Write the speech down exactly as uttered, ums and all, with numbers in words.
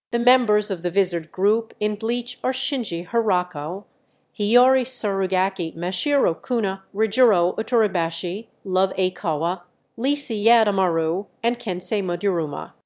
The members of the Vizard group in Bleach are Shinji Hirako, Hiyori Sarugaki, Mashiro Kuna, Rijiro Utoribashi, Love Aikawa, Lee Siyadamaru, and Kensei Maduruma.